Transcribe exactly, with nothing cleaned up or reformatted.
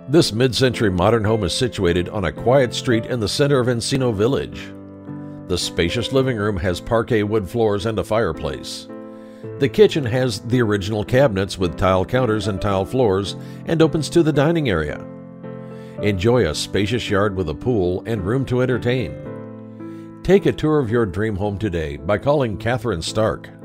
This mid-century modern home is situated on a quiet street in the center of Encino Village. The spacious living room has parquet wood floors and a fireplace. The kitchen has the original cabinets with tile counters and tile floors and opens to the dining area. Enjoy a spacious yard with a pool and room to entertain. Take a tour of your dream home today by calling Katherine Stark.